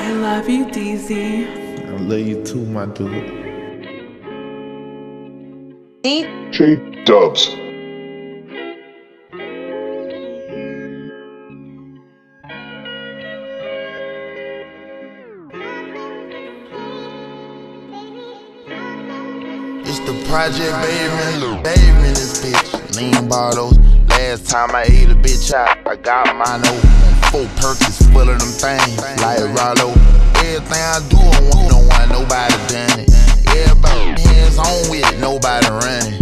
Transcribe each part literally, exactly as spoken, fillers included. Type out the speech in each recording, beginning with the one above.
I love you, D Z. I love you too, my dude. J Dubs. It's the project, baby, baby in this bitch. Lean bottles. Last time I ate a bitch out, I got my no. Four Perkins full of them things, like Rollo. Everything I do, I want, don't want nobody done it. Everybody hands on with it, nobody running.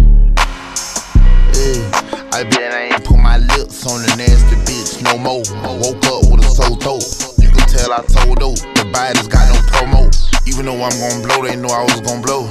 Yeah, I bet I ain't put my lips on the nasty bitch no more. I woke up with a sore throat. You can tell I told dope. The body's got no promo. Even though I'm gon' blow, they know I was gon' blow.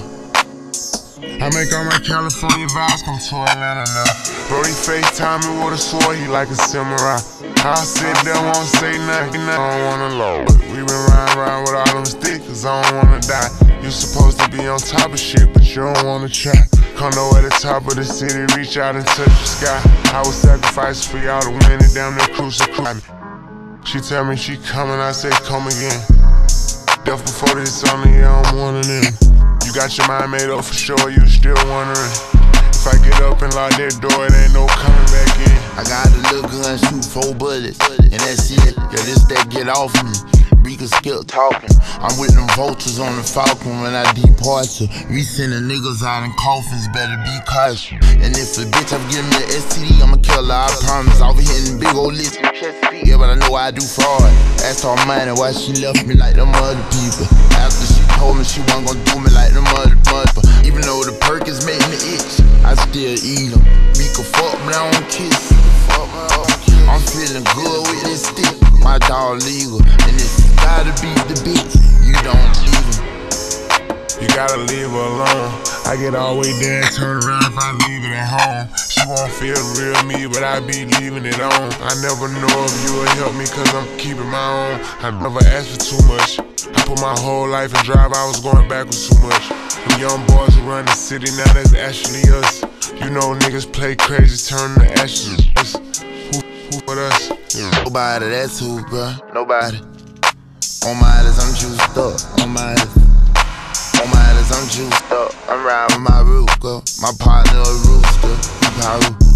I make all my California vibes come to Atlanta now. Bro, he FaceTime me with a sword, he like a samurai. I sit there, won't say nothing, I don't wanna load. We been riding around with all them sticks, cause I don't wanna die. You supposed to be on top of shit, but you don't wanna try. Condo at the top of the city, reach out and touch the sky. I was sacrificed for y'all to win it, down there crucify. She tell me she coming, I say come again. Death before this on the yeah, I'm one of them. You got your mind made up for sure, you still wondering. If I get up and lock that door, it ain't no coming back in. I got a little gun, shoot four bullets, and that's it. Yeah, this that get off me. Rika skip talking. I'm with them vultures on the Falcon when I departure. We sending niggas out in coffins, better be cautious. And if a bitch I'm giving me an S T D, I'ma kill her, I promise. I'll be hitting big old lists in Chesapeake, yeah, but I know I do fraud. Asked her money why she left me like them other people. After she told me she wasn't gonna do me like them other mother. Even though the Perkins make me itch, I still eat them. We can fuck, but I don't kiss. I'm feeling good with this stick. My dog legal, and if you gotta beat the bitch, you don't leave him. You gotta leave her alone. I get all the way there and turn around if I leave it at home. She won't feel real me, but I be leaving it on. I never know if you will help me, cause I'm keeping my own. I never asked for too much. I put my whole life in drive, I was going backwards too much. Them young boys who run the city, now that's actually us. You know niggas play crazy, turn to ashes. Who, who with us? Yeah. Nobody, that's who, bruh. Nobody. On my eyes, I'm juiced up. On my eyes. On my eyes, I'm juiced up. I'm riding with my Ruka. My partner a rooster.